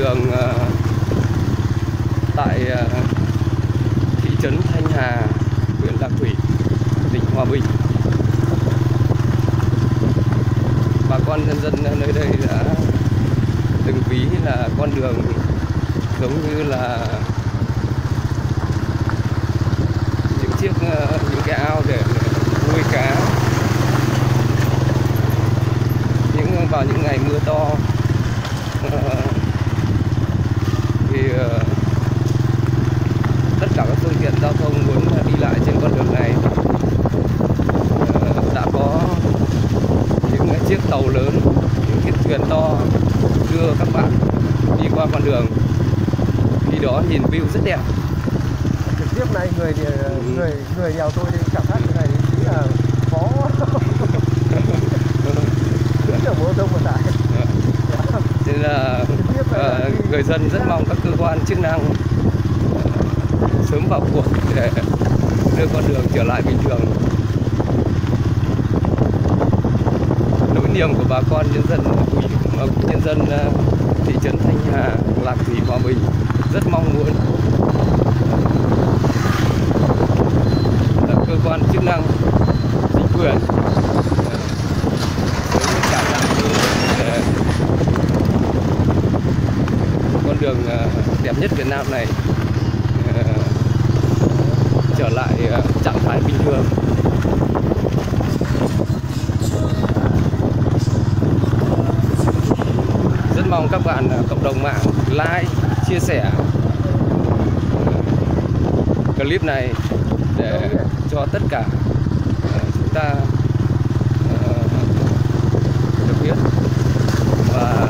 đường tại thị trấn Thanh Hà, huyện Lạc Thủy, tỉnh Hòa Bình. Bà con nhân dân nơi đây đã từng ví là con đường giống như là những cái ao để nuôi cá. Vào những ngày mưa to thì tất cả các phương tiện giao thông muốn đi lại trên con đường này đã có những chiếc tàu lớn, những chiếc thuyền to đưa các bạn đi qua con đường. Khi đó nhìn view rất đẹp. Trực tiếp này người nhà tôi đi cảm giác như này thì là khó được ô tô vận tải. Nên là người dân rất mong các cơ quan chức năng sớm vào cuộc để đưa con đường trở lại bình thường. Nỗi niềm của bà con nhân dân thị trấn Thanh Hà, Lạc Thủy, Hòa Bình rất mong muốn cơ quan chức năng, chính quyền trả lại con đường đẹp nhất Việt Nam này trở lại trạng thái bình thường. Rất mong các bạn cộng đồng mạng like, chia sẻ clip này để cho tất cả chúng ta được biết, và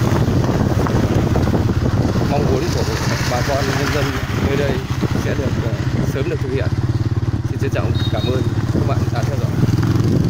mong muốn của bà con nhân dân nơi đây sẽ được sớm được thực hiện. Xin trân trọng cảm ơn các bạn đã theo dõi.